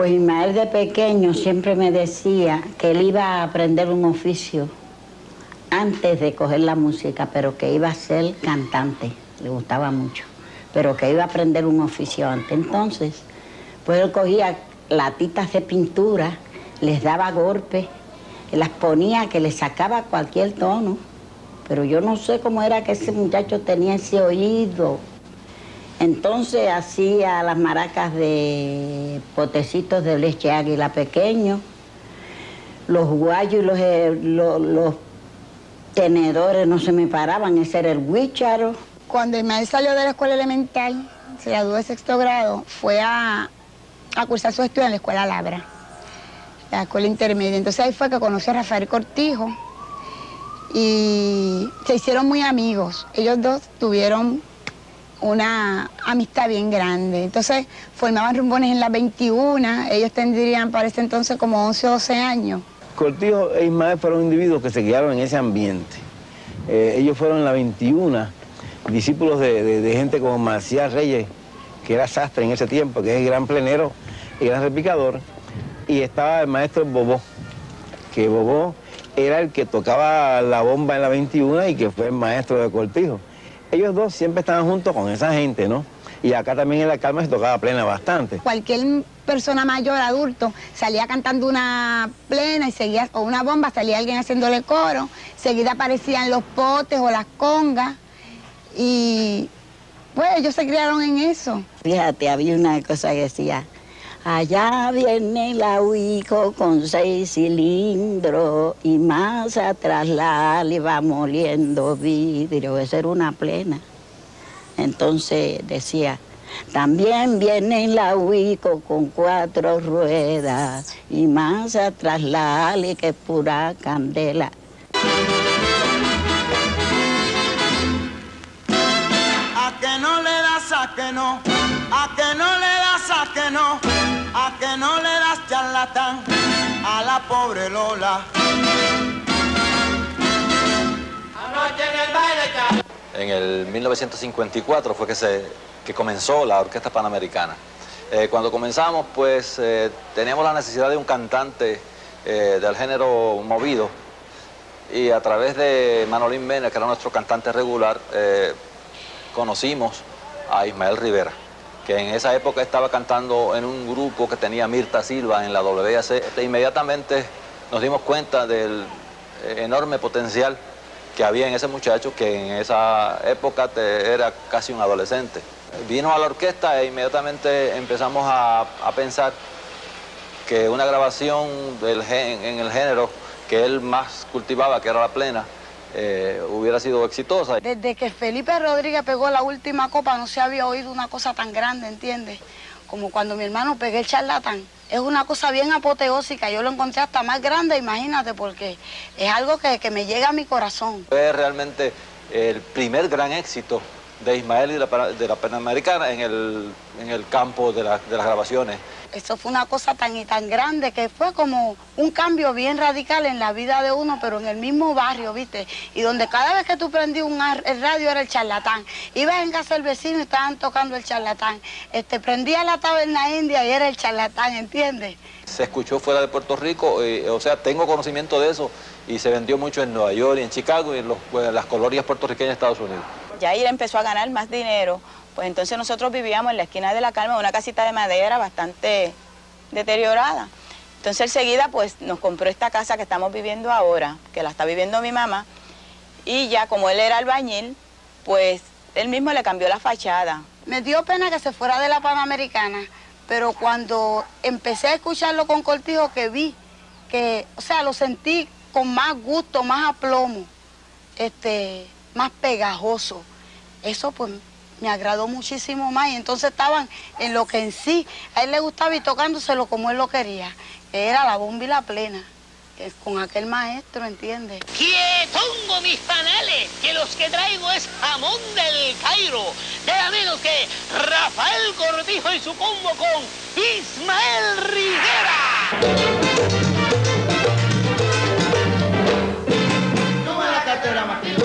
Pues Ismael de pequeño siempre me decía que él iba a aprender un oficio antes de coger la música, pero que iba a ser cantante, le gustaba mucho, pero que iba a aprender un oficio antes. Entonces, pues él cogía latitas de pintura, les daba golpes, las ponía que le sacaba cualquier tono, pero yo no sé cómo era que ese muchacho tenía ese oído. Entonces hacía las maracas de potecitos de leche águila pequeños, los guayos y los tenedores no se me paraban, ese era el guícharo. Cuando Ismael salió de la escuela elemental, se graduó de 6º grado, fue a cursar sus estudios en la escuela Labra, la escuela intermedia. Entonces ahí fue que conoció a Rafael Cortijo y se hicieron muy amigos. Ellos dos tuvieron una amistad bien grande. Entonces formaban rumbones en las 21, ellos tendrían para ese entonces como 11 o 12 años. Cortijo e Ismael fueron individuos que se criaron en ese ambiente. Ellos fueron en la 21, discípulos de gente como Marcial Reyes, que era sastre en ese tiempo, que es el gran plenero y gran repicador, y estaba el maestro Bobó, que Bobó era el que tocaba la bomba en la 21 y que fue el maestro de Cortijo. Ellos dos siempre estaban juntos con esa gente, ¿no? Y acá también en La Calma se tocaba plena bastante. Cualquier persona mayor, adulto, salía cantando una plena y seguía, o una bomba, salía alguien haciéndole coro, seguida aparecían los potes o las congas, y pues ellos se criaron en eso. Fíjate, había una cosa que decía, allá viene la Huico con 6 cilindros y más atrás la Ali va moliendo vidrio. Esa era una plena. Entonces decía, también viene la Huico con 4 ruedas y más atrás la Ali que es pura candela. A que no le das, a que no, a que no le das, a que no, a que no le das charlatán a la pobre Lola. Anoche en el baile charlatán. En el 1954 fue que comenzó la Orquesta Panamericana. Cuando comenzamos, pues teníamos la necesidad de un cantante del género movido, y a través de Manolín Mena, que era nuestro cantante regular, conocimos a Ismael Rivera, que en esa época estaba cantando en un grupo que tenía Mirta Silva en la WAC. Inmediatamente nos dimos cuenta del enorme potencial que había en ese muchacho, que en esa época era casi un adolescente. Vino a la orquesta e inmediatamente empezamos a pensar que una grabación en el género que él más cultivaba, que era la plena, hubiera sido exitosa. Desde que Felipe Rodríguez pegó la última copa no se había oído una cosa tan grande, ¿entiendes? Como cuando mi hermano pegué el charlatán. Es una cosa bien apoteósica, yo lo encontré hasta más grande, imagínate, porque es algo que me llega a mi corazón. Fue realmente el primer gran éxito de Ismael y de la Panamericana en el campo de las grabaciones. Eso fue una cosa tan y tan grande que fue como un cambio bien radical en la vida de uno, pero en el mismo barrio, ¿viste? Y donde cada vez que tú prendías el radio era el charlatán. Ibas en casa del vecino y estaban tocando el charlatán. Prendía la taberna india y era el charlatán, ¿entiendes? Se escuchó fuera de Puerto Rico, o sea, tengo conocimiento de eso, y se vendió mucho en Nueva York y en Chicago y en las colonias puertorriqueñas de Estados Unidos. Ya él empezó a ganar más dinero, pues entonces nosotros vivíamos en la esquina de La Calma, una casita de madera bastante deteriorada. Entonces enseguida pues nos compró esta casa que estamos viviendo ahora, que la está viviendo mi mamá, y ya como él era albañil, pues él mismo le cambió la fachada. Me dio pena que se fuera de la Panamericana, pero cuando empecé a escucharlo con Cortijo, que vi que, o sea, lo sentí con más gusto, más aplomo, más pegajoso. Eso pues me agradó muchísimo más, y entonces estaban en lo que en sí a él le gustaba y tocándoselo como él lo quería, que era la bomba y la plena, con aquel maestro, ¿entiendes? ¡Quietongo, mis panales! Que los que traigo es jamón del Cairo, nada menos que Rafael Cortijo y su combo con Ismael Rivera. Toma la cartera, Martín.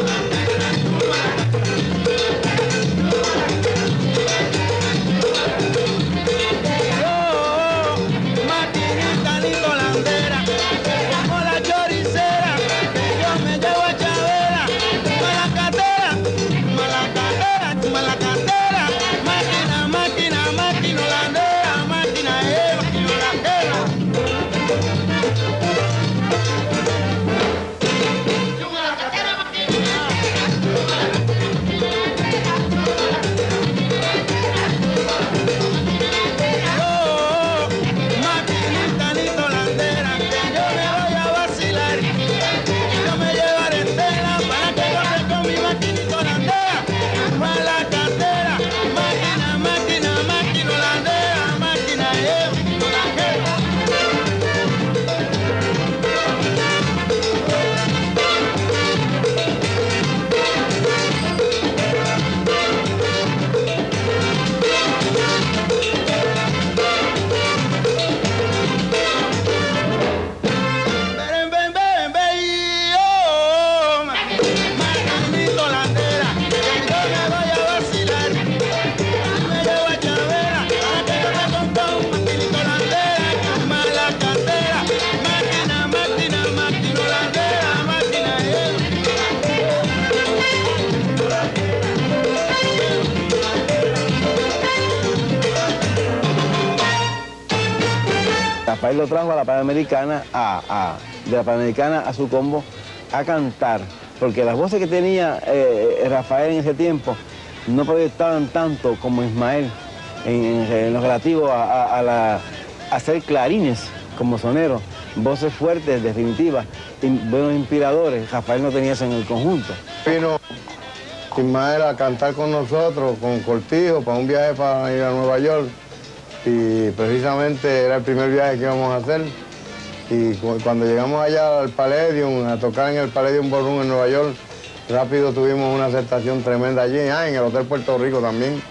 Rafael lo trajo a la Panamericana, de la Panamericana a su combo, a cantar, porque las voces que tenía Rafael en ese tiempo no proyectaban tanto como Ismael en lo relativo a hacer clarines como sonero, voces fuertes, definitivas, buenos inspiradores. Rafael no tenía eso en el conjunto. Vino Ismael a cantar con nosotros, con Cortijo, para un viaje para ir a Nueva York, y precisamente era el primer viaje que íbamos a hacer. Y cuando llegamos allá al Palladium, a tocar en el Palladium Ballroom en Nueva York, rápido tuvimos una aceptación tremenda allí, en el Hotel Puerto Rico también.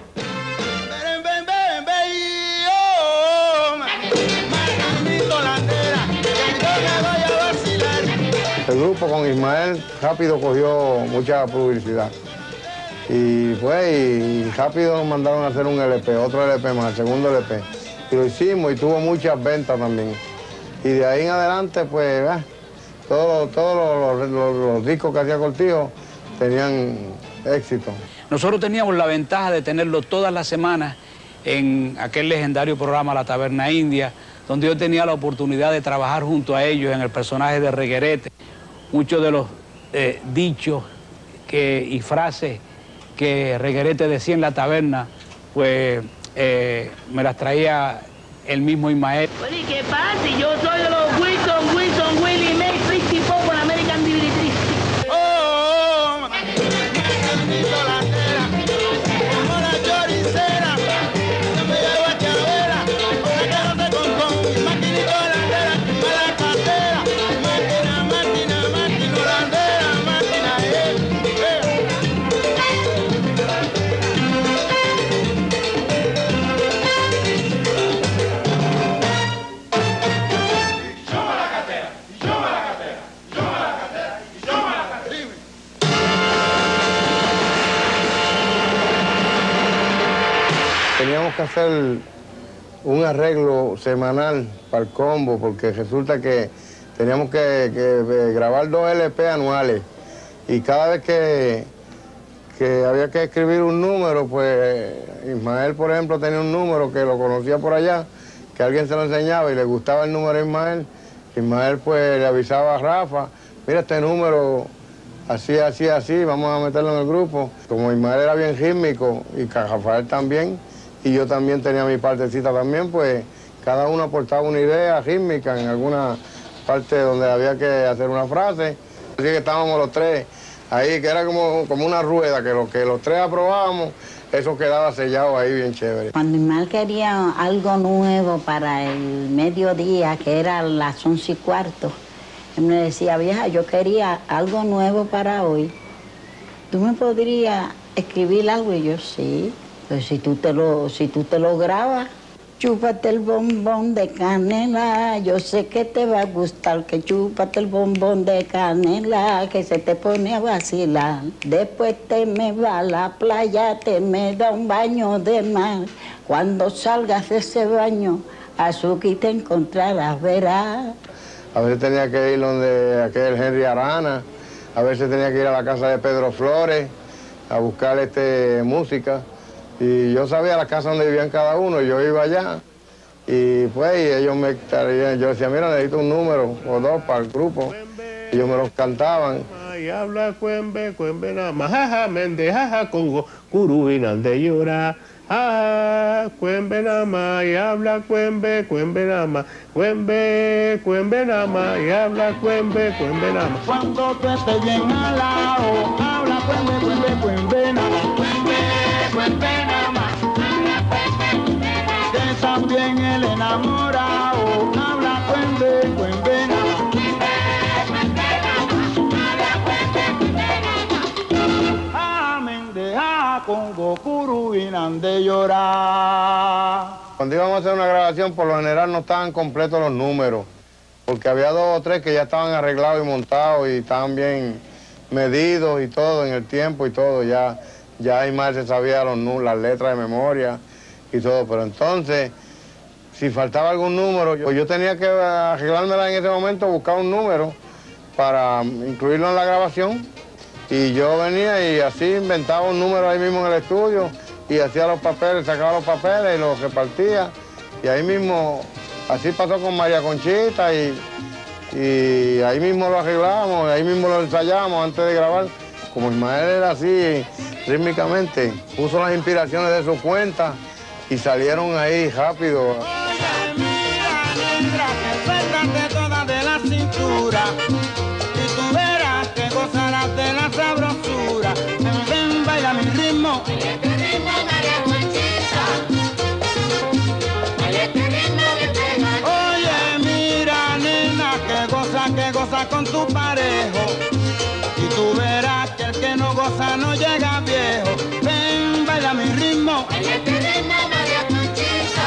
El grupo con Ismael rápido cogió mucha publicidad. Y rápido nos mandaron a hacer un LP, otro LP más, el segundo LP. Y lo hicimos y tuvo muchas ventas también. Y de ahí en adelante, pues, todos los discos que hacía Cortijo tenían éxito. Nosotros teníamos la ventaja de tenerlo todas las semanas en aquel legendario programa La Taberna India, donde yo tenía la oportunidad de trabajar junto a ellos en el personaje de Reguerete. Muchos de los dichos y frases que Reguerete decía en la taberna, pues me las traía el mismo Ismael. Bueno, ¿y qué pasa? Si yo soy de los Wilson, Willie, May, Christy Popo, la American Divinity. Oh, maquinito la cera, como la choricera, yo me llevo a Chavera, ahora que no te con, maquinito la cera, mala cartera, máquina, holandera, máquina, Teníamos que hacer un arreglo semanal para el combo, porque resulta que teníamos que grabar 2 LP anuales. Y cada vez que había que escribir un número, pues Ismael, por ejemplo, tenía un número que lo conocía por allá, que alguien se lo enseñaba y le gustaba el número a Ismael. Ismael pues le avisaba a Rafa, mira este número, así, vamos a meterlo en el grupo. Como Ismael era bien rítmico y Rafael también, y yo también tenía mi partecita también, pues cada uno aportaba una idea rítmica en alguna parte donde había que hacer una frase. Así que estábamos los tres ahí, que era como una rueda, que lo que los tres aprobábamos, eso quedaba sellado ahí bien chévere. Cuando Ismael quería algo nuevo para el mediodía, que era las 11:15, él me decía, vieja, yo quería algo nuevo para hoy. ¿Tú me podrías escribir algo? Y yo, sí. Pues si tú te lo grabas, chúpate el bombón de canela, yo sé que te va a gustar, que chúpate el bombón de canela, que se te pone a vacilar. Después te me va a la playa, te me da un baño de mar. Cuando salgas de ese baño, azúcar te encontrarás, verás. A veces tenía que ir donde aquel Henry Arana, a veces tenía que ir a la casa de Pedro Flores a buscar música. Y yo sabía la casa donde vivían cada uno, yo iba allá. Y pues ellos me traían, yo decía, mira, necesito un número o 2 para el grupo. Y ellos me los cantaban. Y habla cuembe, nada más, jaja, mende, jaja, congo, curubinan de llorar. Jaja, cuembe nada más, y habla cuembe nada más. Cuembe nada más, y habla cuembe nada más. Cuando tú estés bien alao, habla cuembe nada más. Cuembe nada más. Que también el enamorado habla cuembe nada más. Amén de Congo, curubinan de llorar. Cuando íbamos a hacer una grabación, por lo general no estaban completos los números, porque había 2 o 3 que ya estaban arreglados y montados y estaban bien medidos y todo en el tiempo y todo. Ya Ismael se sabía las letras de memoria y todo, pero entonces, si faltaba algún número, pues yo tenía que arreglármela en ese momento, buscar un número para incluirlo en la grabación. Y yo venía y así inventaba un número ahí mismo en el estudio y hacía los papeles, sacaba los papeles y los repartía. Y ahí mismo Así pasó con María Conchita y ahí mismo lo arreglamos, ahí mismo lo ensayamos antes de grabar. Como Ismael era así, rítmicamente, puso las inspiraciones de su cuenta y salieron ahí rápido. Oye, mira, negra, que suéltate toda de la cintura y tú verás que gozarás de la sabrosura. Ven, ven, baila mi ritmo. Baila este ritmo, María Conchita. Baila este ritmo que pega. Oye, mira, nena, que goza con tu parejo. Y tú verás que el que no goza no llega viejo. Ven, baila mi ritmo. Baila este ritmo, María Conchita.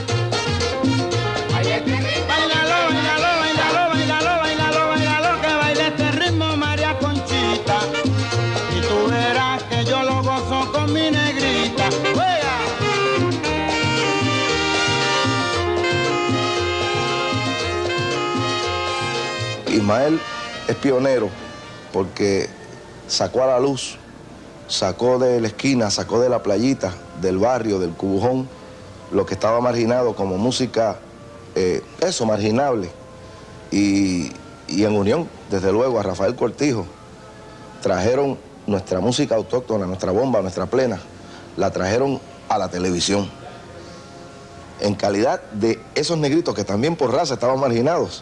Baila este ritmo. Bailalo, bailalo, bailalo, bailalo, bailalo, bailalo, que baile este ritmo, María Conchita. Y tú verás que yo lo gozo con mi negrita. ¡Oiga! Ismael es pionero porque sacó a la luz, sacó de la esquina, sacó de la playita, del barrio, del Cubujón, lo que estaba marginado como música, marginable. Y en unión, desde luego, a Rafael Cortijo, trajeron nuestra música autóctona, nuestra bomba, nuestra plena, la trajeron a la televisión. En calidad de esos negritos que también por raza estaban marginados.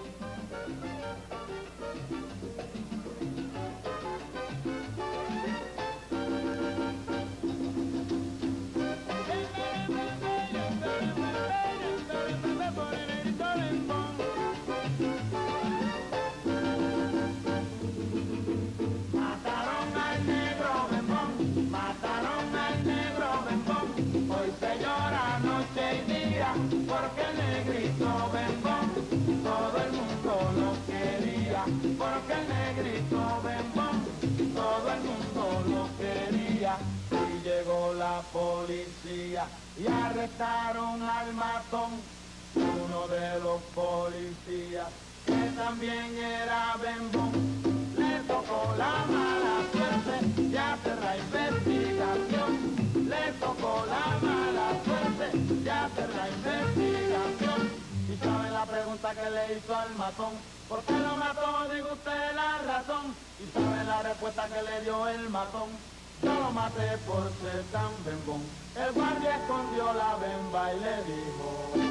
Y arrestaron al matón, uno de los policías, que también era bembón. Le tocó la mala suerte y hacer la investigación. Le tocó la mala suerte y hacer la investigación. Y saben la pregunta que le hizo al matón, ¿por qué lo mató? Diga usted la razón. Y saben la respuesta que le dio el matón, yo lo maté por ser tan bembón. El guardia escondió la bemba y le dijo: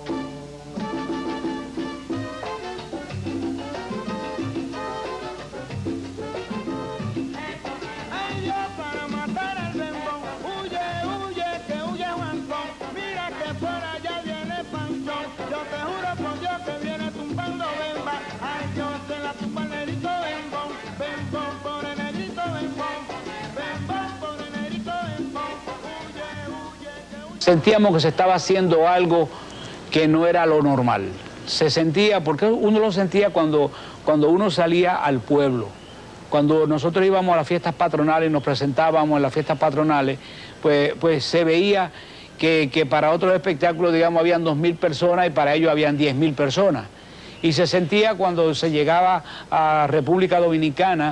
ay, Dios, para matar al bembón, huye, huye, que huye Juancón. Mira que por allá viene Panchón. Yo te juro por Dios que viene tumbando bemba. Ay, Dios, se la tumba el negrito bembón. Bembón por el negrito bembón. Bembón por el negrito bembón. Sentíamos que se estaba haciendo algo que no era lo normal. Se sentía, porque uno lo sentía cuando uno salía al pueblo. Cuando nosotros íbamos a las fiestas patronales y nos presentábamos en las fiestas patronales, pues se veía que para otros espectáculos, digamos, habían 2.000 personas y para ellos habían 10.000 personas. Y se sentía cuando se llegaba a República Dominicana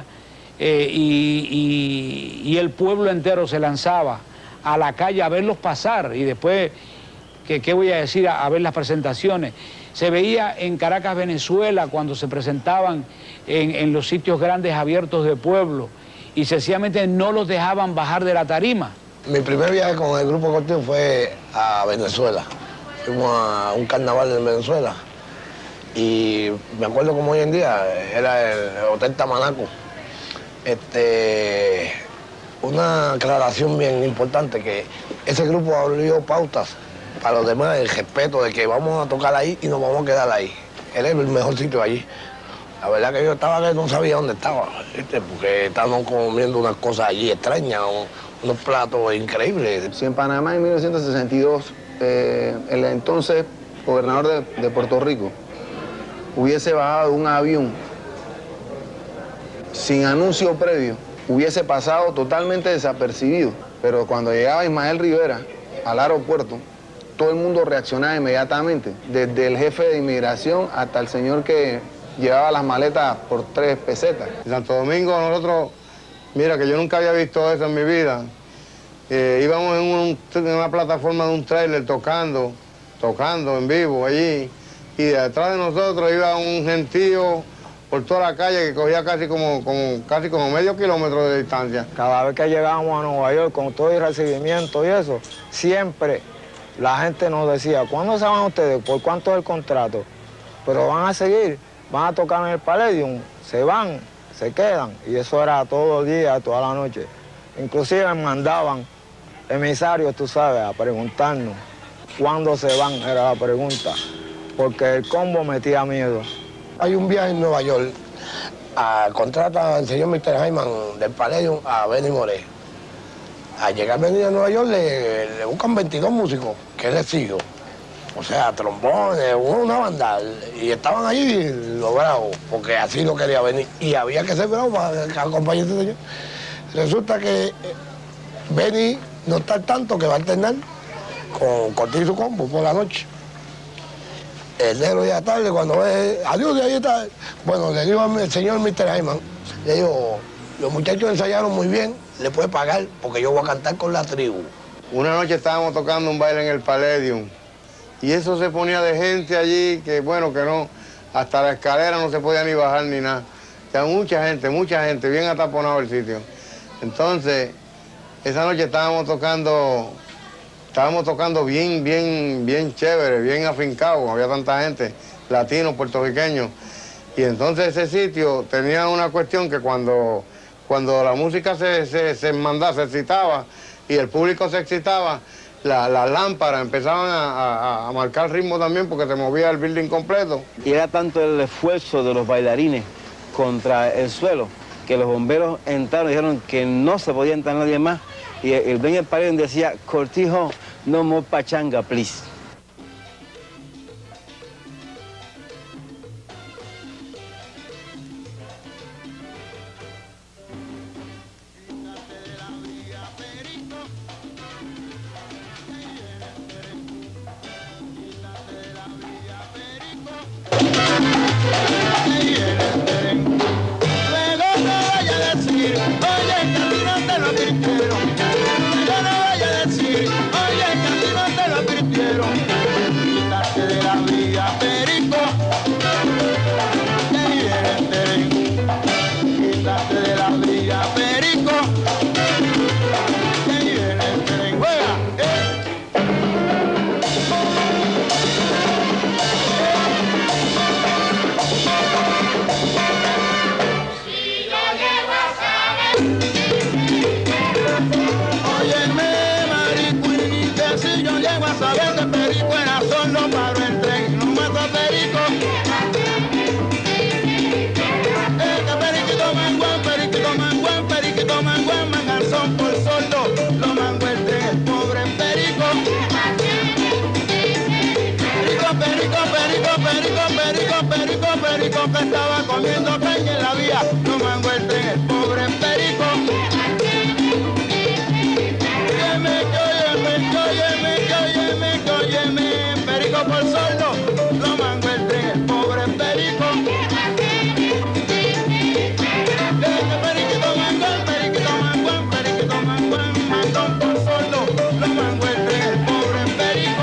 y el pueblo entero se lanzaba a la calle a verlos pasar y después, ¿qué voy a decir? A ver las presentaciones. Se veía en Caracas, Venezuela, cuando se presentaban en los sitios grandes abiertos de pueblo y sencillamente no los dejaban bajar de la tarima. Mi primer viaje con el Grupo Cortijo fue a Venezuela. Fuimos a un carnaval en Venezuela y me acuerdo como hoy en día, era el Hotel Tamanaco. Una aclaración bien importante, que ese grupo abrió pautas para los demás, el respeto de que vamos a tocar ahí y nos vamos a quedar ahí. Era el mejor sitio allí. La verdad que yo estaba que no sabía dónde estaba, ¿viste? Porque estábamos comiendo unas cosas allí extrañas, unos platos increíbles. Si en Panamá en 1962 el entonces gobernador de Puerto Rico hubiese bajado un avión sin anuncio previo, hubiese pasado totalmente desapercibido. Pero cuando llegaba Ismael Rivera al aeropuerto, todo el mundo reaccionaba inmediatamente, desde el jefe de inmigración hasta el señor que llevaba las maletas por 3 pesetas. En Santo Domingo nosotros, mira que yo nunca había visto eso en mi vida. Íbamos en una plataforma de un tráiler tocando tocando en vivo allí, y detrás de nosotros iba un gentío por toda la calle que cogía casi como medio kilómetro de distancia. Cada vez que llegábamos a Nueva York con todo el recibimiento y eso, siempre la gente nos decía, ¿cuándo se van ustedes? ¿Por cuánto es el contrato? Pero van a seguir, van a tocar en el Palladium, se van, se quedan. Y eso era todo el día, toda la noche. Inclusive mandaban emisarios, tú sabes, a preguntarnos cuándo se van, era la pregunta. Porque el combo metía miedo. Hay un viaje en Nueva York, contrata al señor Mr. Hyman del Palladium a Benny Moré. Al llegar Benny a Nueva York le buscan 22 músicos, que él sigo. O sea, trombones, una banda. Y estaban allí los bravos, porque así lo quería venir. Y había que ser bravo para acompañar a este señor. Resulta que Benny no está al tanto que va a alternar con Cortijo y su combo por la noche. El negro ya tarde, cuando ve, adiós, de ahí está. Bueno, le digo al señor Mr. Hyman, le digo, los muchachos ensayaron muy bien, le puede pagar porque yo voy a cantar con la tribu. Una noche estábamos tocando un baile en el Palladium y eso se ponía de gente allí que, bueno, que no, hasta la escalera no se podía ni bajar ni nada. O sea, mucha gente, bien ataponado el sitio. Entonces, esa noche estábamos tocando bien chévere, bien afincado, había tanta gente, latinos, puertorriqueños. Y entonces ese sitio tenía una cuestión que cuando la música se excitaba y el público se excitaba, las lámparas empezaban a marcar ritmo también porque se movía el building completo. Y era tanto el esfuerzo de los bailarines contra el suelo que los bomberos entraron y dijeron que no se podía entrar nadie más. Y el dueño del Palladium decía, Cortijo, no more pachanga, please. Perico que estaba comiendo caña en la vía, no mango el tren, el pobre perico. Óyeme, perico por sordo, no mango el tren, el pobre perico. Periquito mangón por sordo, no mango el tren, el pobre perico.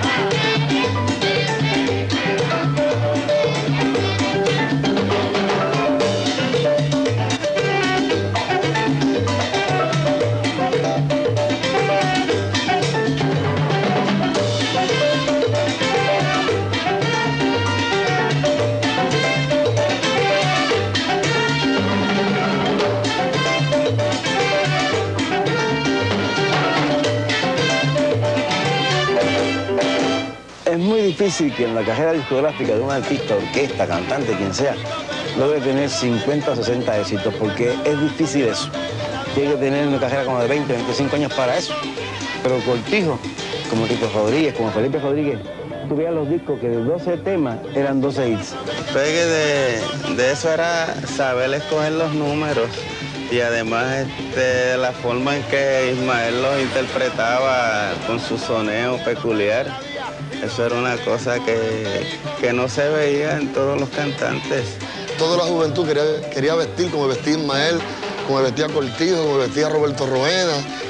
Es muy difícil que en la carrera discográfica de un artista, orquesta, cantante, quien sea, logre tener 50 o 60 éxitos, porque es difícil eso. Tiene que tener una carrera como de 20, 25 años para eso. Pero Cortijo, como Tito Rodríguez, como Felipe Rodríguez, tú veías los discos que de 12 temas eran 12 hits. Pegue de eso era saber escoger los números y además la forma en que Ismael los interpretaba con su soneo peculiar. Eso era una cosa que no se veía en todos los cantantes. Toda la juventud quería vestir como vestía Ismael, como vestía Cortijo, como vestía Roberto Roena,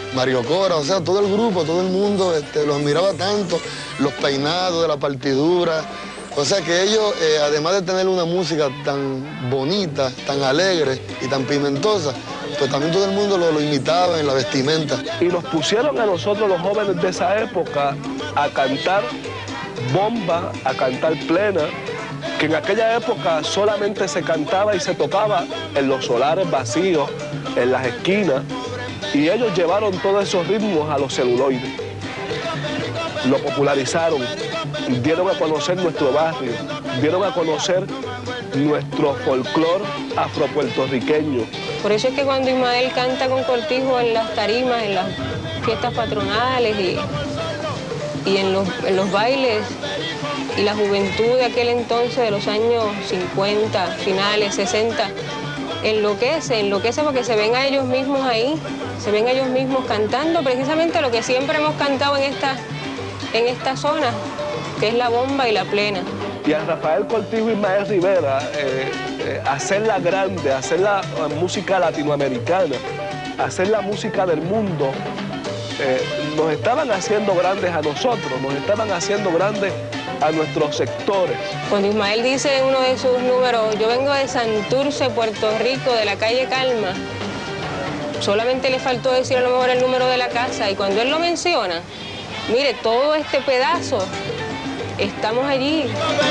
Mario Cora, o sea, todo el grupo, todo el mundo los admiraba tanto, los peinados de la partidura. O sea que ellos, además de tener una música tan bonita, tan alegre y tan pimentosa, pues también todo el mundo lo imitaba en la vestimenta. Y nos pusieron a nosotros, los jóvenes de esa época, a cantar bomba, a cantar plena, que en aquella época solamente se cantaba y se tocaba en los solares vacíos, en las esquinas, y ellos llevaron todos esos ritmos a los celuloides. Lo popularizaron, dieron a conocer nuestro barrio, dieron a conocer nuestro folclore afropuertorriqueño. Por eso es que cuando Ismael canta con Cortijo en las tarimas, en las fiestas patronales y en los bailes, y la juventud de aquel entonces, de los años 50, finales, 60, enloquece porque se ven a ellos mismos ahí, se ven a ellos mismos cantando precisamente lo que siempre hemos cantado en esta zona, que es la bomba y la plena. Y a Rafael Cortijo y Ismael Rivera, hacerla grande, hacer la música latinoamericana, hacer la música del mundo, nos estaban haciendo grandes a nosotros, nos estaban haciendo grandes a nuestros sectores. Cuando Ismael dice en uno de sus números, yo vengo de Santurce, Puerto Rico, de la calle Calma, solamente le faltó decir a lo mejor el número de la casa, y cuando él lo menciona, mire, todo este pedazo, estamos allí.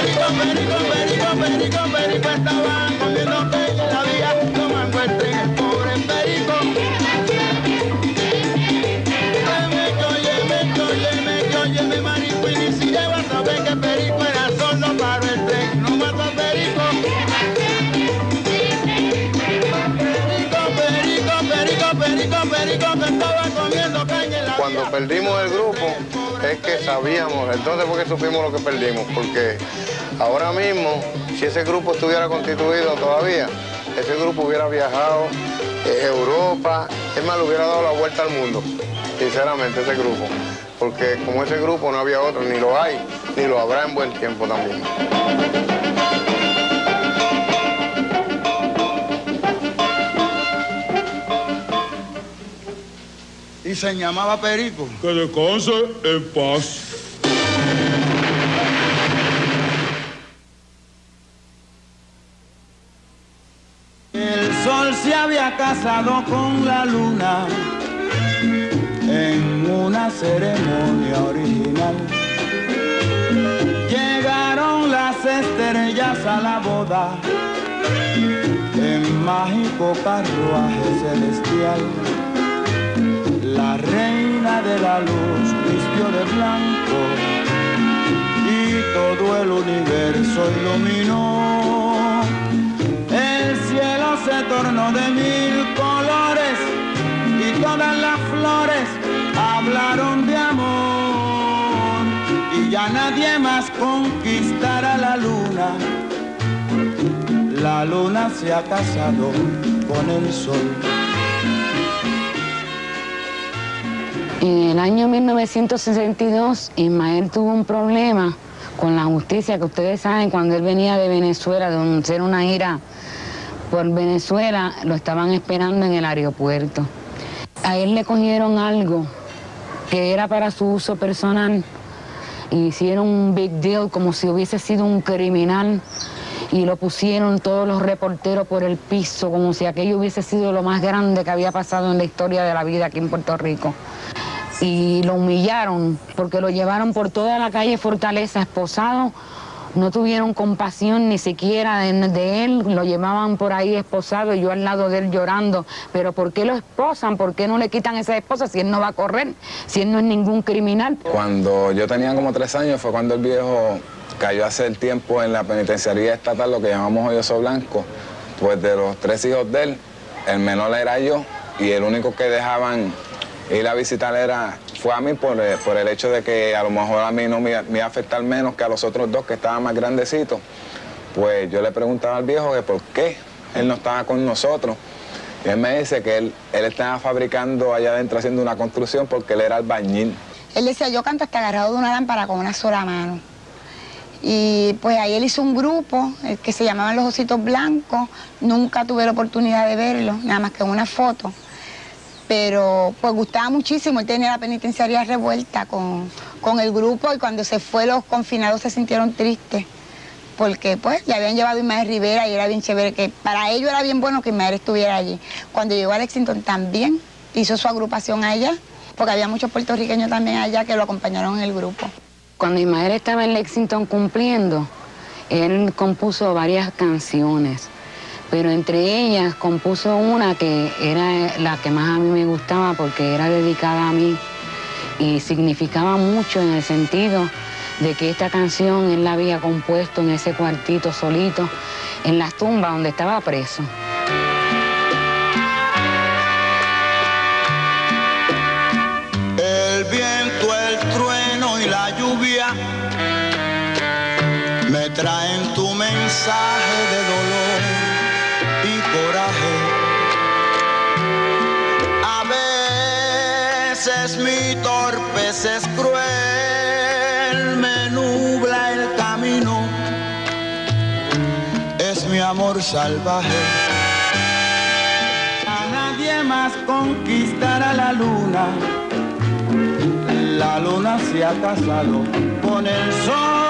Cuando perdimos el grupo es que sabíamos, entonces fue que supimos lo que perdimos, porque ahora mismo, si ese grupo estuviera constituido todavía, ese grupo hubiera viajado a Europa, es más, le hubiera dado la vuelta al mundo, sinceramente, ese grupo, porque como ese grupo no había otro, ni lo hay, ni lo habrá en buen tiempo también. Y se llamaba Perico. Que descanse en paz. El sol se había casado con la luna en una ceremonia original. Llegaron las estrellas a la boda en mágico carruaje celestial. La reina de la luz vistió de blanco y todo el universo iluminó. El cielo se tornó de 1000 colores y todas las flores hablaron de amor. Y ya nadie más conquistará la luna. La luna se ha casado con el sol. En el año 1962, Ismael tuvo un problema con la justicia, que ustedes saben, cuando él venía de Venezuela, de hacer una gira por Venezuela, lo estaban esperando en el aeropuerto. A él le cogieron algo que era para su uso personal, y hicieron un big deal como si hubiese sido un criminal, y lo pusieron todos los reporteros por el piso, como si aquello hubiese sido lo más grande que había pasado en la historia de la vida aquí en Puerto Rico. Y lo humillaron porque lo llevaron por toda la calle Fortaleza esposado, no tuvieron compasión ni siquiera de él, lo llevaban por ahí esposado y yo al lado de él llorando. Pero ¿por qué lo esposan? ¿Por qué no le quitan esa esposa si él no va a correr, si él no es ningún criminal? Cuando yo tenía como 3 años fue cuando el viejo cayó hace el tiempo en la penitenciaría estatal, lo que llamamos Hoyoso Blanco. Pues de los 3 hijos de él, el menor era yo y el único que dejaban ir a visitar fue a mí por el hecho de que a lo mejor a mí no me iba a afectar menos que a los otros 2 que estaban más grandecitos. Pues yo le preguntaba al viejo que por qué él no estaba con nosotros. Y él me dice que él estaba fabricando allá adentro, haciendo una construcción, porque él era albañil. Él decía, yo canto hasta agarrado de una lámpara con una sola mano. Y pues ahí él hizo un grupo que se llamaban Los Ojos 'Ositos Blancos. Nunca tuve la oportunidad de verlo, nada más que en una foto. Pero él pero pues gustaba muchísimo. Él tenía la penitenciaría revuelta con el grupo, y cuando se fue los confinados se sintieron tristes, porque pues le habían llevado a Ismael Rivera y era bien chévere, que para ellos era bien bueno que Ismael estuviera allí. Cuando llegó a Lexington también hizo su agrupación allá, porque había muchos puertorriqueños también allá que lo acompañaron en el grupo. Cuando Ismael estaba en Lexington cumpliendo, él compuso varias canciones, pero entre ellas compuso una que era la que más a mí me gustaba porque era dedicada a mí y significaba mucho en el sentido de que esta canción él la había compuesto en ese cuartito solito, en las tumbas donde estaba preso. El viento, el trueno y la lluvia me traen tu mensaje de dolor y coraje. A veces mi torpeza es cruel, me nubla el camino, es mi amor salvaje. A nadie más conquistará la luna se ha casado con el sol.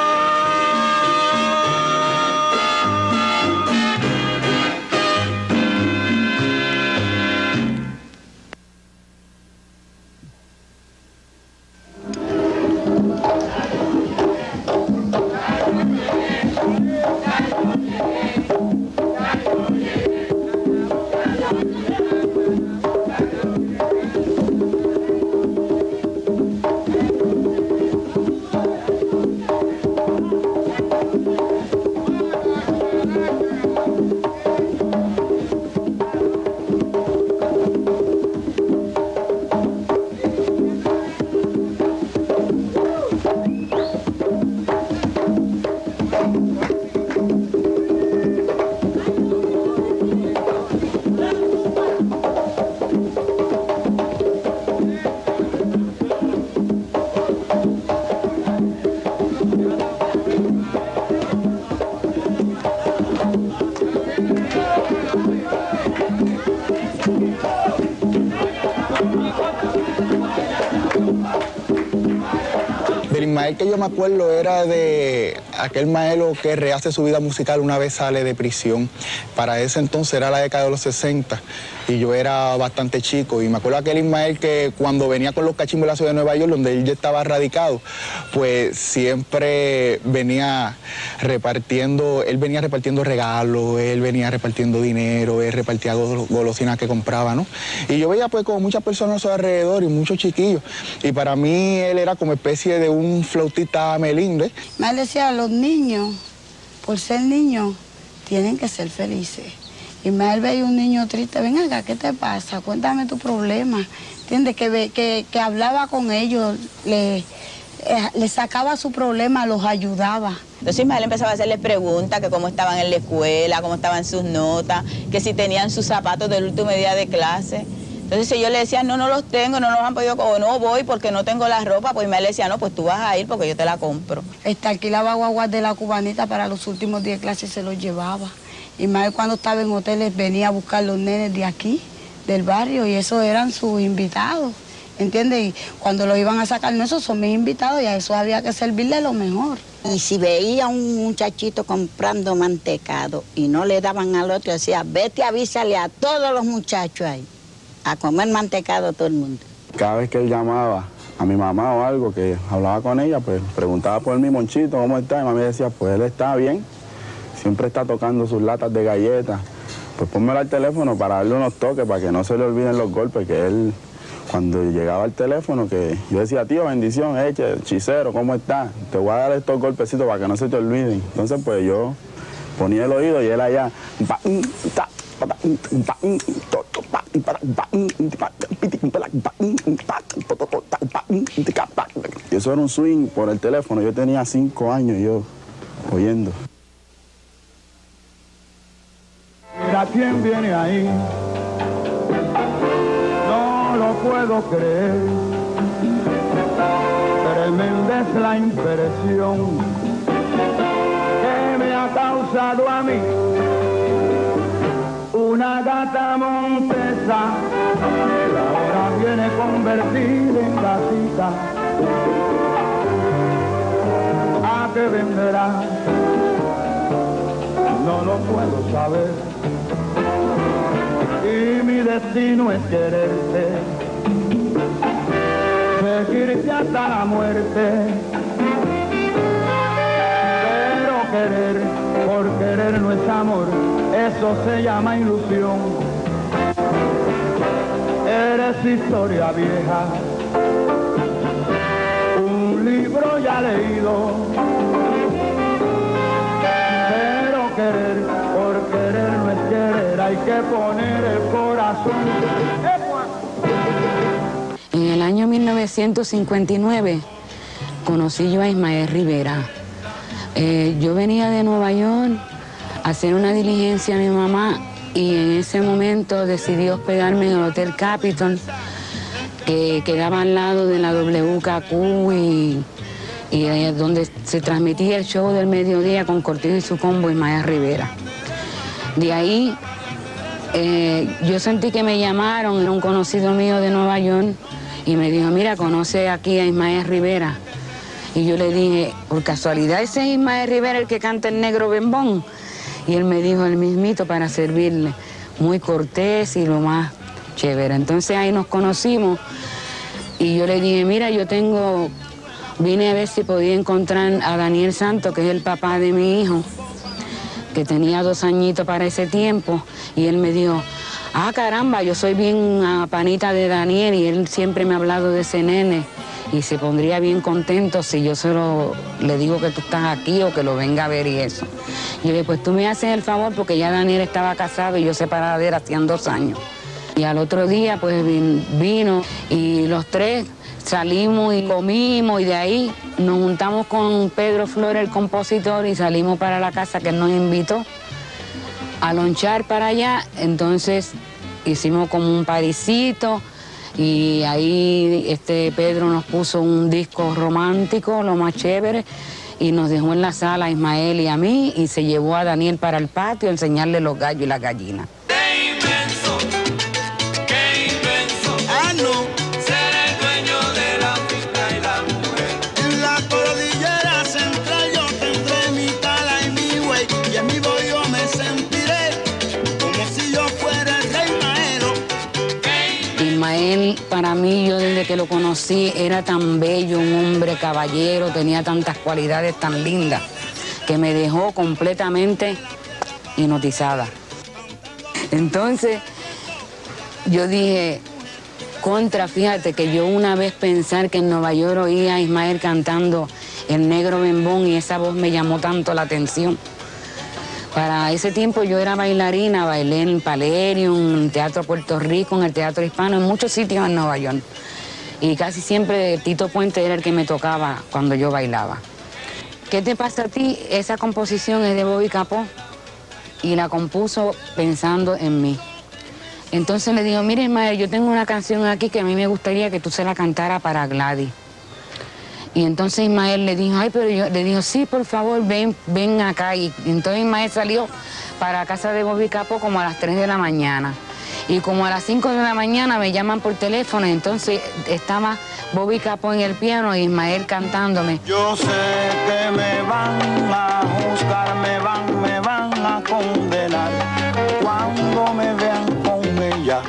Del Ismael que yo me acuerdo era de aquel Maelo que rehace su vida musical una vez sale de prisión. Para ese entonces era la década de los 60 y yo era bastante chico. Y me acuerdo aquel Ismael que cuando venía con los cachimbos de la ciudad de Nueva York, donde él ya estaba radicado, pues siempre venía repartiendo, él venía repartiendo regalos, él venía repartiendo dinero, él repartía golosinas que compraba, ¿no? Y yo veía pues como muchas personas a su alrededor y muchos chiquillos. Y para mí él era como especie de un flautista melindre. Me decía, los niños, por ser niños, tienen que ser felices. Y me veía un niño triste, ven acá, ¿qué te pasa? Cuéntame tu problema. ¿Entiendes? Que hablaba con ellos, le sacaba su problema, los ayudaba. Entonces Ismael empezaba a hacerles preguntas, que cómo estaban en la escuela, cómo estaban sus notas, que si tenían sus zapatos del último día de clase. Entonces si yo le decía, no los tengo, no los han podido, o no voy porque no tengo la ropa, pues Ismael le decía, no, pues tú vas a ir porque yo te la compro. Alquilaba guaguas de la cubanita para los últimos días de clase y se los llevaba. Ismael cuando estaba en hoteles venía a buscar los nenes de aquí, del barrio, y esos eran sus invitados, ¿entiendes? Y cuando los iban a sacar, no, esos son mis invitados y a eso había que servirle lo mejor. Y si veía a un muchachito comprando mantecado y no le daban al otro, decía, vete, avísale a todos los muchachos ahí, a comer mantecado todo el mundo. Cada vez que él llamaba a mi mamá o algo, que hablaba con ella, pues preguntaba por mi Monchito, ¿cómo está? Y mami decía, pues él está bien, siempre está tocando sus latas de galletas. Pues pónmelo al teléfono para darle unos toques, para que no se le olviden los golpes, que él, cuando llegaba al teléfono, que yo decía, tío, bendición, eche, hechicero, ¿cómo está? Te voy a dar estos golpecitos para que no se te olviden. Entonces, pues yo ponía el oído y él allá, y eso era un swing por el teléfono. Yo tenía 5 años y yo oyendo. Mira quién viene ahí, no lo puedo creer, tremenda es la impresión que me ha causado a mí una gata montesa, la hora tiene convertida en casita. ¿A qué venderá? No lo puedo saber. Y mi destino es quererte, seguirte hasta la muerte. Pero querer por querer no es amor, eso se llama ilusión. Eres historia vieja, un libro ya leído. Pero querer por querer no es querer, hay que poner el corazón. En el año 1959 conocí yo a Ismael Rivera. Yo venía de Nueva York a hacer una diligencia a mi mamá y en ese momento decidí hospedarme en el Hotel Capitol, que quedaba al lado de la WKQ y donde se transmitía el show del mediodía con Cortijo y su combo Ismael Rivera. De ahí yo sentí que me llamaron, era un conocido mío de Nueva York y me dijo, mira, conoce aquí a Ismael Rivera. Y yo le dije, por casualidad ese es Ismael Rivera el que canta el Negro Bembón. Y él me dijo el mismito para servirle, muy cortés y lo más chévere. Entonces ahí nos conocimos y yo le dije, mira, vine a ver si podía encontrar a Daniel Santos, que es el papá de mi hijo, que tenía 2 añitos para ese tiempo, y él me dijo, ah, caramba, yo soy bien panita de Daniel y él siempre me ha hablado de ese nene y se pondría bien contento si yo le digo que tú estás aquí o que lo venga a ver y eso. Y yo le dije, pues tú me haces el favor porque ya Daniel estaba casado y yo separada de él hacían 2 años. Y al otro día pues vino y los 3 salimos y comimos y de ahí nos juntamos con Pedro Flores, el compositor, y salimos para la casa que él nos invitó a lonchar para allá. Entonces hicimos como un parisito y ahí Pedro nos puso un disco romántico, lo más chévere, y nos dejó en la sala a Ismael y a mí y se llevó a Daniel para el patio a enseñarle los gallos y las gallinas. Para mí, yo desde que lo conocí, era tan bello, un hombre caballero, tenía tantas cualidades tan lindas, que me dejó completamente hipnotizada. Entonces, yo dije, fíjate que yo una vez pensar que en Nueva York oía a Ismael cantando El Negro Bembón y esa voz me llamó tanto la atención. Para ese tiempo yo era bailarina, bailé en Palerium, en el Teatro Puerto Rico, en el Teatro Hispano, en muchos sitios en Nueva York. Y casi siempre Tito Puente era el que me tocaba cuando yo bailaba. ¿Qué te pasa a ti? Esa composición es de Bobby Capó y la compuso pensando en mí. Entonces le digo, mire Ismael, yo tengo una canción aquí que a mí me gustaría que tú se la cantara para Gladys. Y entonces Ismael le dijo, le dijo, sí, por favor, ven acá. Y entonces Ismael salió para casa de Bobby Capó como a las 3 de la mañana. Y como a las 5 de la mañana me llaman por teléfono, y entonces estaba Bobby Capó en el piano y Ismael cantándome. Yo sé que me van a juzgar, me van a condenar cuando me vean con ella.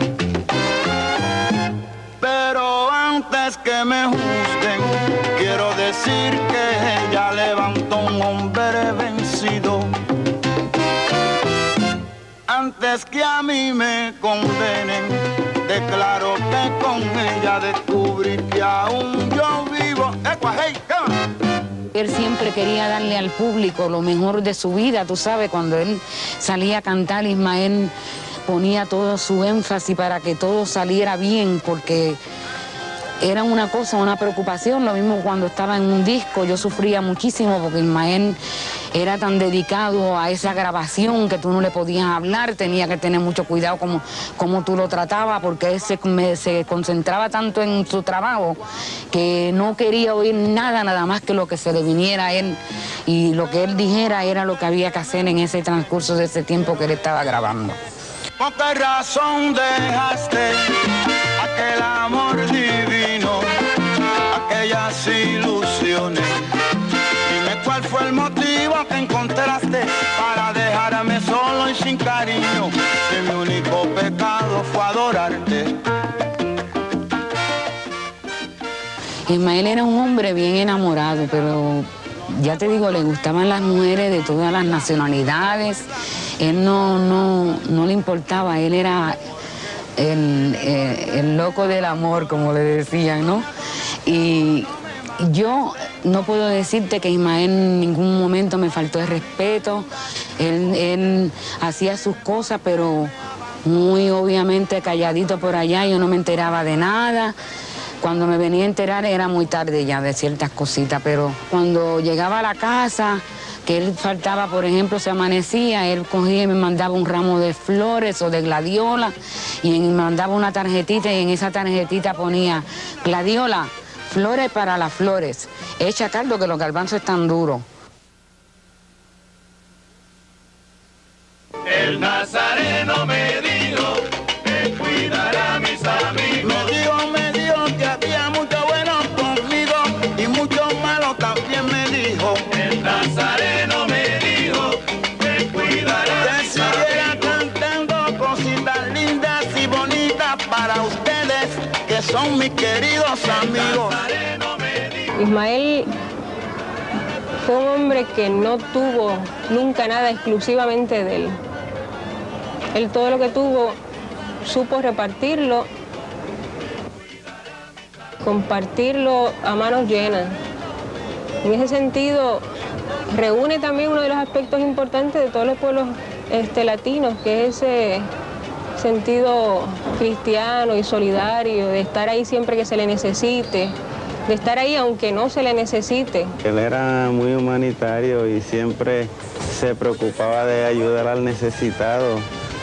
Pero antes que me juzguen, quiero decir que ella levantó un hombre vencido. Antes que a mí me condenen, declaro que con ella descubrí que aún yo vivo. Él siempre quería darle al público lo mejor de su vida, tú sabes, cuando él salía a cantar, Ismael ponía todo su énfasis para que todo saliera bien, porque era una preocupación. Lo mismo cuando estaba en un disco, yo sufría muchísimo porque Ismael era tan dedicado a esa grabación que tú no le podías hablar, tenía que tener mucho cuidado como tú lo tratabas, porque él se concentraba tanto en su trabajo que no quería oír nada más que lo que se le viniera a él, y lo que él dijera era lo que había que hacer en ese transcurso de ese tiempo que él estaba grabando. ¿Por qué razón dejaste aquel amor divino, aquellas ilusiones. Dime cuál fue el motivo que encontraste para dejarme solo y sin cariño, si mi único pecado fue adorarte. Ismael era un hombre bien enamorado, pero ya te digo, le gustaban las mujeres de todas las nacionalidades. Él no le importaba, él era el loco del amor, como le decían, ¿no? Y yo no puedo decirte que Ismael en ningún momento me faltó el respeto. Él hacía sus cosas, pero muy obviamente calladito por allá, yo no me enteraba de nada. Cuando me venía a enterar era muy tarde ya de ciertas cositas, pero cuando llegaba a la casa, que él faltaba, por ejemplo, se amanecía, él cogía y me mandaba un ramo de flores o de gladiola y me mandaba una tarjetita y en esa tarjetita ponía: Gladiola, flores para las flores, echa caldo que los garbanzos están duros. El nazareno me dijo que cuidara a mis amigos. Me dijo que había mucho bueno conmigo y mucho malo también me dijo. El nazareno me dijo que cuidara a mis amigos. Que siguiera cantando cositas lindas y bonitas para ustedes, que son mis queridos amigos. Ismael fue un hombre que no tuvo nunca nada exclusivamente de él. Él todo lo que tuvo supo repartirlo, compartirlo a manos llenas. En ese sentido, reúne también uno de los aspectos importantes de todos los pueblos latinos, que es ese sentido cristiano y solidario, de estar ahí siempre que se le necesite, de estar ahí aunque no se le necesite. Él era muy humanitario y siempre se preocupaba de ayudar al necesitado.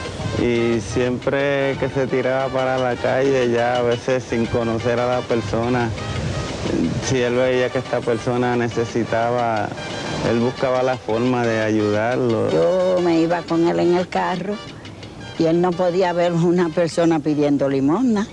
Y siempre que se tiraba para la calle, ya a veces sin conocer a la persona, si él veía que esta persona necesitaba, él buscaba la forma de ayudarlo. Yo me iba con él en el carro y él no podía ver una persona pidiendo limosna.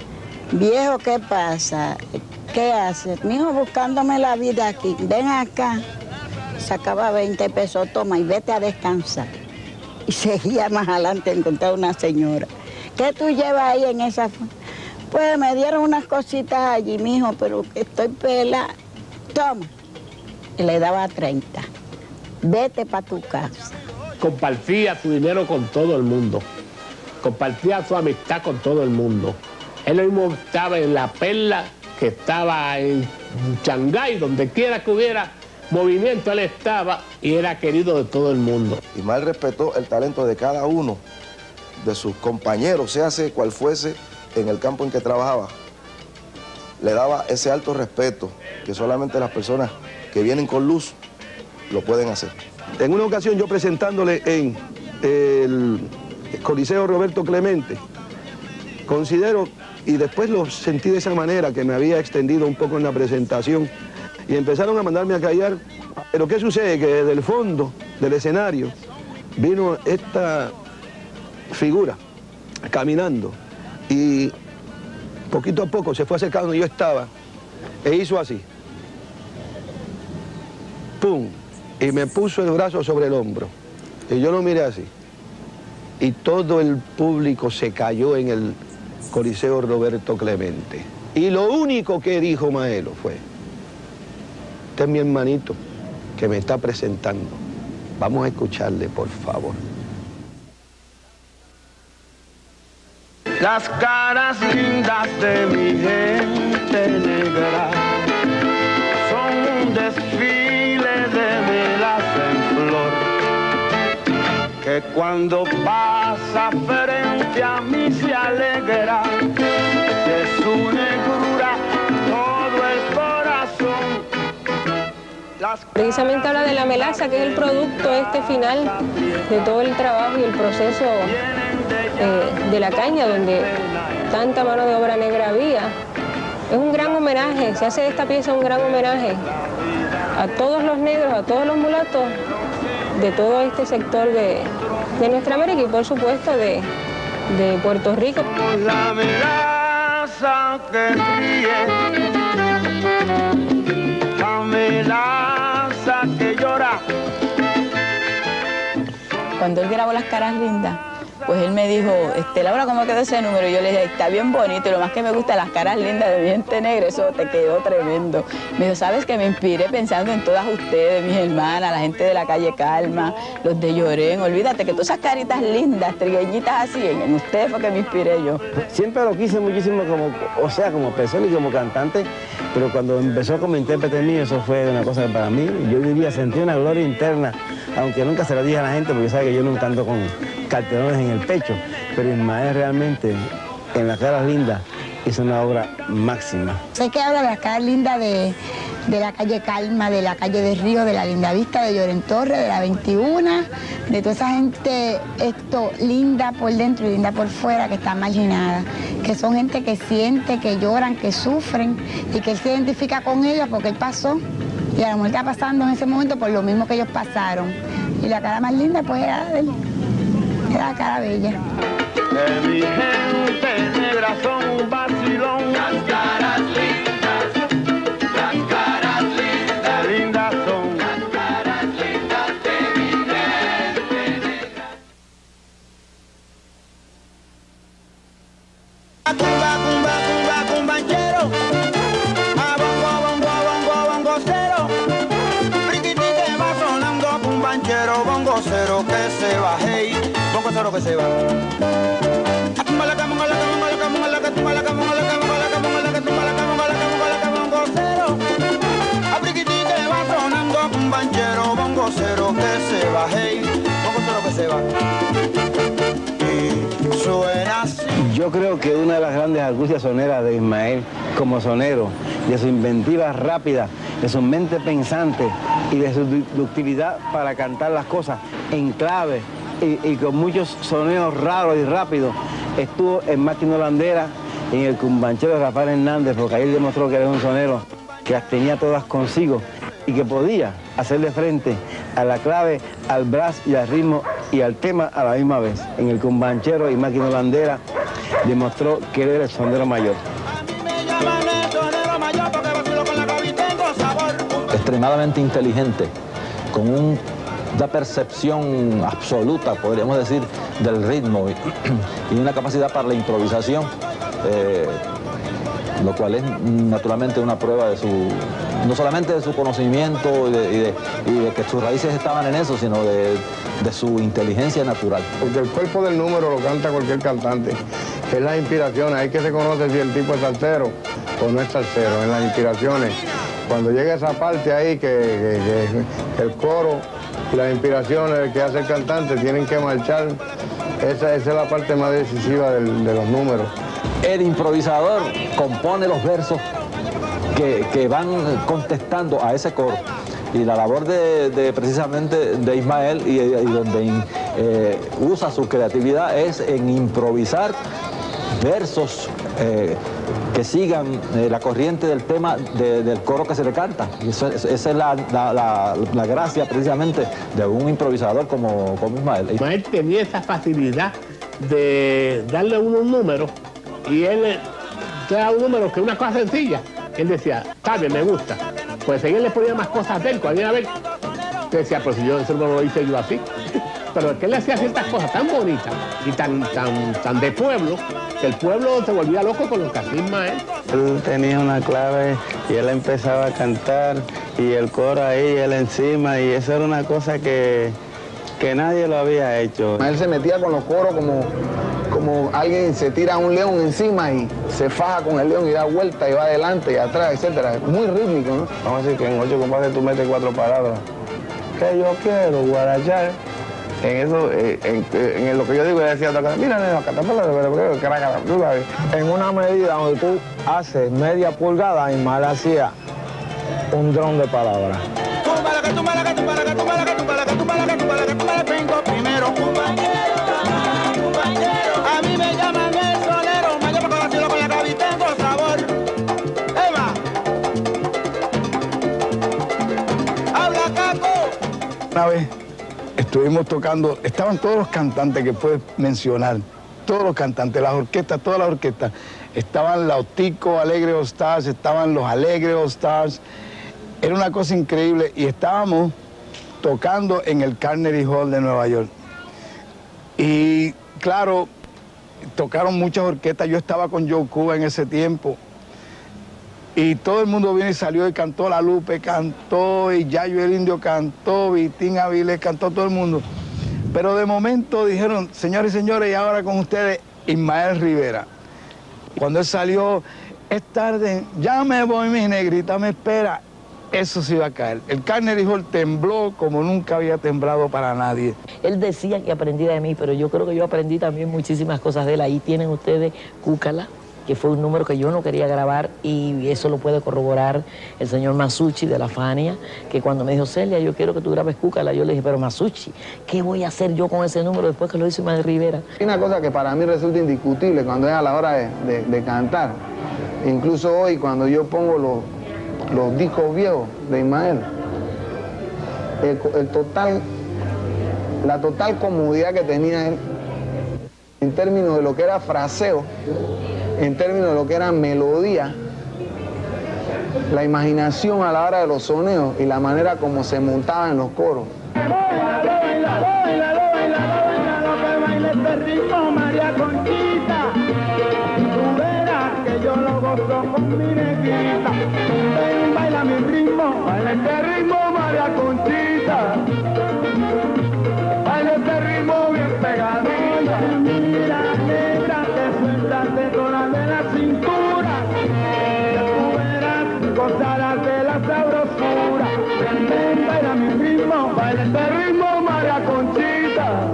Viejo, ¿qué pasa? ¿Qué haces? Mi hijo, buscándome la vida aquí. Ven acá. Sacaba 20 pesos, toma y vete a descansar. Y seguía más adelante, encontré una señora. ¿Qué tú llevas ahí en esa? Pues me dieron unas cositas allí, mijo, pero estoy pelada. Toma. Y le daba 30. Vete para tu casa. Compartía su dinero con todo el mundo. Compartía su amistad con todo el mundo. Él mismo estaba en La Perla, que estaba en Shanghái, donde quiera que hubiera movimiento, él estaba y era querido de todo el mundo. Ismael respetó el talento de cada uno de sus compañeros, sea cual fuese en el campo en que trabajaba. Le daba ese alto respeto que solamente las personas que vienen con luz lo pueden hacer. En una ocasión yo presentándole en el Coliseo Roberto Clemente, considero, y después lo sentí de esa manera, que me había extendido un poco en la presentación, y empezaron a mandarme a callar. Pero ¿qué sucede? Que desde el fondo del escenario vino esta figura caminando y poquito a poco se fue acercando donde yo estaba e hizo así. ¡Pum! Y me puso el brazo sobre el hombro. Y yo lo miré así. Y todo el público se cayó en el Coliseo Roberto Clemente. Y lo único que dijo Maelo fue: este es mi hermanito que me está presentando. Vamos a escucharle, por favor. Las caras lindas de mi gente negra son un desfile de melaza en flor, que cuando pasa frente a mí se alegra de su negrura todo el corazón. Precisamente habla de la melaza, que es el producto final de todo el trabajo y el proceso de la caña, donde tanta mano de obra negra había. Es un gran homenaje, se hace de esta pieza un gran homenaje a todos los negros, a todos los mulatos de todo este sector de nuestra América y por supuesto de Puerto Rico. La melaza melaza que ríe, la melaza que llora. Cuando él grabó Las Caras Lindas, pues él me dijo, Laura, ¿cómo quedó ese número? Y yo le dije, está bien bonito, y lo más que me gusta, Las Caras Lindas de mi gente negra, eso te quedó tremendo. Me dijo, ¿sabes que me inspiré pensando en todas ustedes, mis hermanas, la gente de la calle Calma, los de Llorén? Olvídate que todas esas caritas lindas, trigueñitas así, en ustedes fue que me inspiré yo. Siempre lo quise muchísimo como persona y como cantante, pero cuando empezó como intérprete mío, eso fue una cosa que para mí, yo diría, sentí una gloria interna, aunque nunca se lo dije a la gente, porque sabe que yo no canto con cartelones en el pecho, pero Ismael realmente, en Las Caras Lindas, hizo una obra máxima. Sé que habla de Las Caras Lindas de la calle Calma, de la calle de Río, de la Linda Vista, de Llorén Torres, de la 21, de toda esa gente linda por dentro y linda por fuera, que está marginada, que son gente que siente, que lloran, que sufren y que él se identifica con ellos porque él pasó y a lo mejor está pasando en ese momento por lo mismo que ellos pasaron. Y la cara más linda pues era de él, era la cara bella. Que mi gente negra son un vacilón. Las caras lindas, las caras lindas, qué lindas son. Las caras lindas de mi gente negra. Cumba, cumba, cumba, cumbanchero. A bongo, bongo, bongo, bongocero. Friquiti que va sonando cumbanchero, bongocero que se va, hey, bongocero que se va. Bongocero que se va, hey, bongocero que se va. Y suena así. Yo creo que una de las grandes argucias soneras de Ismael como sonero, de su inventiva rápida, de su mente pensante y de su ductilidad para cantar las cosas en clave y con muchos soneos raros y rápidos, estuvo en Máquina Holandera y en el cumbanchero de Rafael Hernández, porque ahí él demostró que era un sonero que las tenía todas consigo y que podía hacerle frente a la clave, al brass y al ritmo y al tema a la misma vez. En el cumbanchero y Máquina Holandera demostró que él era el sonero mayor. Extremadamente inteligente, con una percepción absoluta, podríamos decir, del ritmo y una capacidad para la improvisación, lo cual es naturalmente una prueba de su, no solamente de su conocimiento y de que sus raíces estaban en eso, sino de su inteligencia natural. Porque el cuerpo del número lo canta cualquier cantante, es las inspiraciones, ahí que se conoce si el tipo es salsero o no es salsero, en las inspiraciones. Cuando llega esa parte ahí que el coro y las inspiraciones que hace el cantante tienen que marchar, esa es la parte más decisiva de los números. El improvisador compone los versos que van contestando a ese coro. Y la labor precisamente de Ismael y donde usa su creatividad es en improvisar versos que sigan la corriente del tema del coro que se le canta. Y esa es la gracia precisamente de un improvisador como Ismael. Ismael tenía esa facilidad de darle a uno un número y él te da un número que es una cosa sencilla. Él decía, está bien, me gusta. Pues él le ponía más cosas a él, cuando viene a ver, te decía, pero si yo eso no lo hice yo así. Pero es que él hacía ciertas cosas tan bonitas y tan de pueblo, que el pueblo se volvía loco con lo que hacía Ismael. Él tenía una clave y él empezaba a cantar y el coro ahí, él encima, y eso era una cosa que nadie lo había hecho. Él se metía con los coros como alguien se tira a un león encima y se faja con el león y da vuelta y va adelante y atrás, etcétera. Muy rítmico, ¿no? Vamos a decir que en 8 compases tú metes 4 palabras. Que yo quiero guarachar. En eso, en lo que yo digo, él decía, mira, en una medida donde tú haces media pulgada, Ismael hacía un dron de palabras. Primero, a mí me llaman el solero, mayor porque vacilo con la cabeza y tengo sabor. Eva, habla Caco. Una vez estuvimos tocando, estaban todos los cantantes que puedes mencionar, todos los cantantes, las orquestas, todas las orquestas. Estaban los Tico Alegre All Stars, estaban los Alegre All Stars. Era una cosa increíble y estábamos tocando en el Carnegie Hall de Nueva York. Y claro, tocaron muchas orquestas. Yo estaba con Joe Cuba en ese tiempo. Y todo el mundo vino y salió y cantó. La Lupe cantó, y Yayo el Indio cantó, Vitín Avilés cantó, todo el mundo. Pero de momento dijeron, señores y señores, y ahora con ustedes, Ismael Rivera. Cuando él salió, es tarde, ya me voy, mi negrita me espera. Eso se iba a caer. El Carnegie Hall tembló como nunca había temblado para nadie. Él decía que aprendía de mí, pero yo creo que yo aprendí también muchísimas cosas de él. Ahí tienen ustedes Cúcala, que fue un número que yo no quería grabar, y eso lo puede corroborar el señor Masucci de la Fania, que cuando me dijo, Celia, yo quiero que tú grabes Cúcala, yo le dije, pero Masucci, ¿qué voy a hacer yo con ese número después que lo hizo Ismael Rivera? Hay una cosa que para mí resulta indiscutible cuando es a la hora de cantar. Incluso hoy, cuando yo pongo los discos viejos de Ismael, la total comodidad que tenía él en términos de lo que era fraseo, en términos de lo que era melodía, la imaginación a la hora de los soneos y la manera como se montaban los coros. Este ritmo, María Conchita, tú verás que yo lo gozo con mi negrita. Ven, baila mi ritmo, baila este ritmo, María Conchita. Baila este ritmo bien pegadito. Mira, negra, te sueltas de toda de la cintura. Tú verás, gozarás de la sabrosura. Ven, baila mi ritmo, baila este ritmo, María Conchita.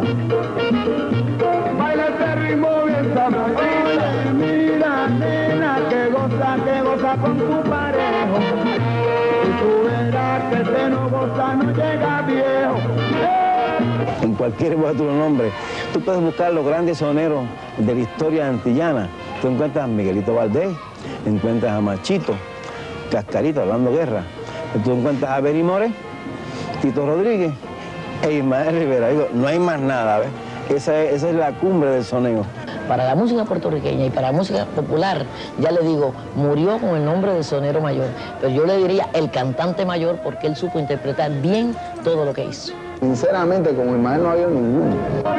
Baila este ritmo bien sabrosita. Mira, nena, que goza con tu parejo. Y tú verás que este no goza, no llega viejo. En cualquier otro nombre, tú puedes buscar los grandes soneros de la historia antillana. Tú encuentras a Miguelito Valdés, encuentras a Machito, Cascarita, Orlando Guerra. Tú encuentras a Benny More, Tito Rodríguez e Ismael Rivera. Digo, no hay más nada, ¿ves? Esa es la cumbre del soneo. Para la música puertorriqueña y para la música popular, ya le digo, murió con el nombre de sonero mayor, pero yo le diría el cantante mayor porque él supo interpretar bien todo lo que hizo. Sinceramente, como Ismael no había ninguno.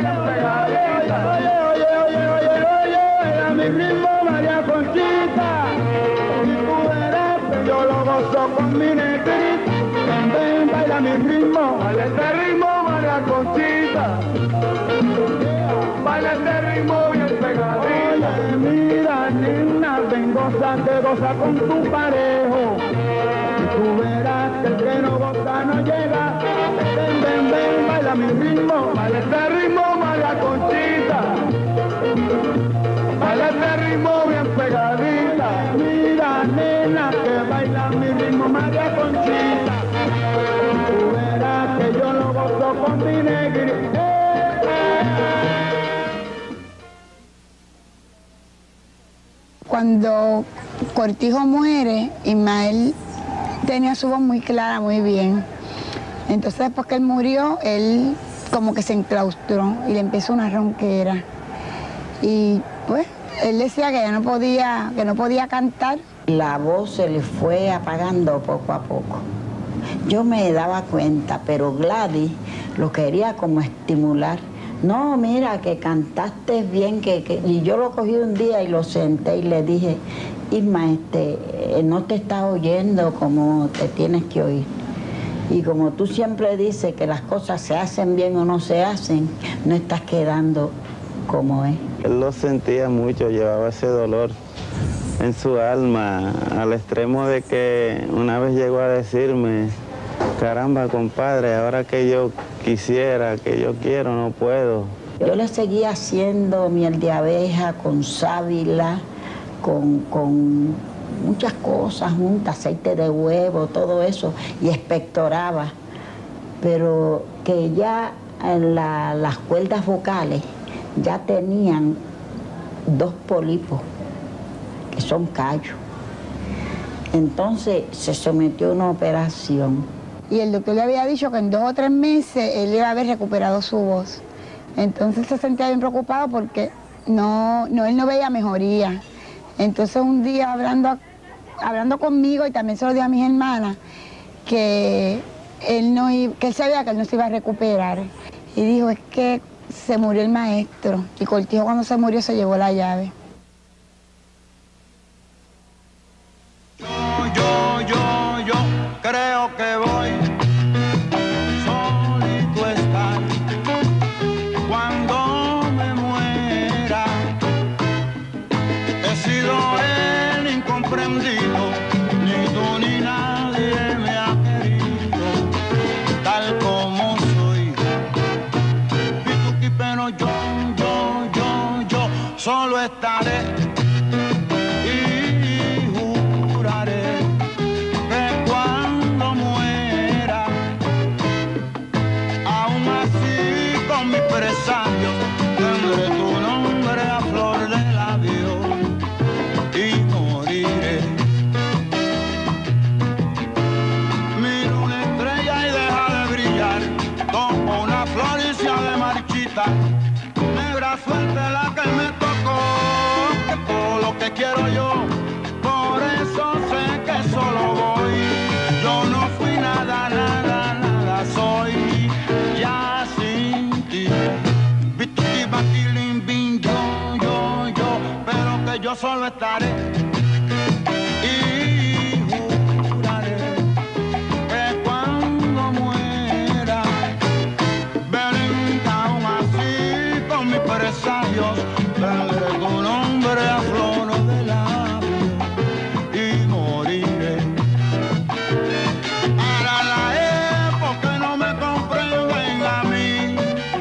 Oye, mi ritmo, María Conchita. Y tú verás que yo lo gozo con mi negrita. Ven, baila mi ritmo, baila este ritmo, María Conchita. Baila este ritmo bien pegadito. Oye, mira, nena, ven, goza con tu parejo. Y tú verás que el que no goza no llega. Ven, baila mi ritmo, baila este ritmo, María Conchita. Baila este ritmo bien pegadita. Mira, nena, que baila mi ritmo, María Conchita. Tú verás que yo lo gozo con mi negrita. Cuando Cortijo muere, Ismael tenía su voz muy clara, muy bien. Entonces después que él murió, él como que se enclaustró y le empezó una ronquera. Y pues él decía que ya no podía cantar. La voz se le fue apagando poco a poco. Yo me daba cuenta, pero Gladys lo quería como estimular. No, mira, que cantaste bien, y yo lo cogí un día y lo senté y le dije, Isma, no te estás oyendo como te tienes que oír. Y como tú siempre dices que las cosas se hacen bien o no se hacen, no estás quedando como es. Él lo sentía mucho, llevaba ese dolor en su alma, al extremo de que una vez llegó a decirme, caramba, compadre, ahora que yo quisiera, que yo quiero, no puedo. Yo le seguía haciendo miel de abeja con sábila, con muchas cosas juntas, aceite de huevo, todo eso, y expectoraba. Pero que ya en las cuerdas vocales ya tenían 2 pólipos, que son callos. Entonces se sometió a una operación. Y el doctor le había dicho que en 2 o 3 meses él iba a haber recuperado su voz. Entonces se sentía bien preocupado porque él no veía mejoría. Entonces un día hablando conmigo y también se lo dio a mis hermanas, que él sabía que él no se iba a recuperar. Y dijo, es que se murió el maestro. Y Cortijo cuando se murió se llevó la llave. Yo creo que voy solito a estar cuando me muera. He sido el incomprendido, ni tú ni nadie me ha querido, tal como soy. Pero yo solo estaré y juraré que cuando muera, aún así con mis presagios, tendré tu nombre a flor de labio y moriré. Miro una estrella y deja de brillar, tomo una flor y se ha de marchitar. Negra suerte la que me tocó, que todo lo que quiero yo, por eso sé que solo voy. Yo no fui nada, soy ya sin ti. Bituki, batilín, bin, yo, pero que yo solo estaré y juraré que cuando muera, veré aún así con mis presagios, tendré tu nombre a flor de labio y moriré. Para la época no me comprenden a mí,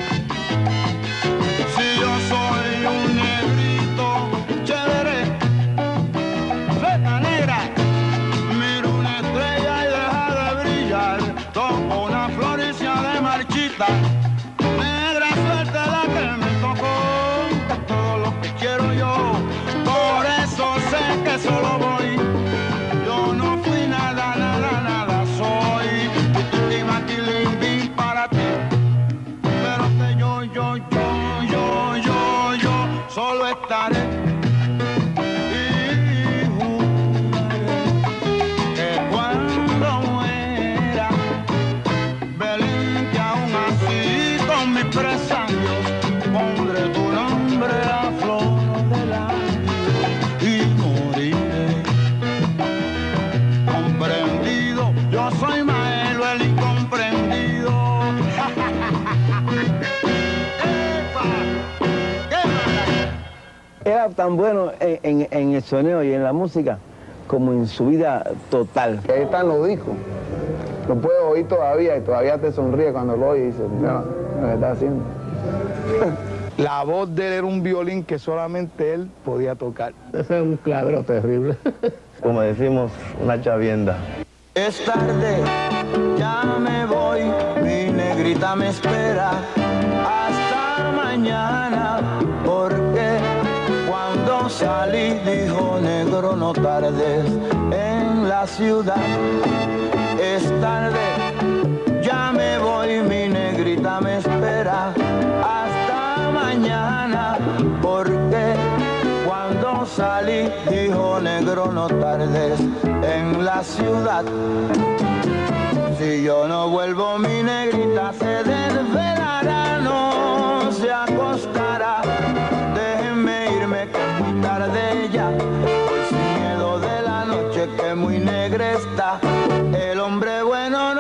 si yo soy un negrito chévere, fleta negra, miro una estrella y deja de brillar, toco una flor y se ha de marchitar. Negra suerte la que me tocó, todo lo que quiero yo, por eso sé que solo voy. Yo no fui nada, soy maquilín para ti, pero que yo solo estaré y juraré que cuando muera, Belén, que aún así con mis presagios pondré tu nombre a flor de labio y moriré. Comprendido, yo soy Maelo el incomprendido. Era tan bueno en el soneo y en la música como en su vida total. Ahí están los discos. Lo puedes oír todavía y todavía te sonríe cuando lo oyes y dices, mira lo que está haciendo. La voz de él era un violín que solamente él podía tocar. Ese es un clavero terrible. Como decimos, una chavienda. Es tarde, ya me voy, mi negrita me espera hasta mañana, porque cuando salí dijo negro no tardes en la ciudad. Es tarde, ya me voy, mi negrita me espera hasta mañana, porque cuando salí dijo negro no tardes en la ciudad. Si yo no vuelvo mi negrita se desvelará, no se acostará. Déjenme irme que es muy tarde ya, voy sin miedo de la noche que muy negra está. El hombre bueno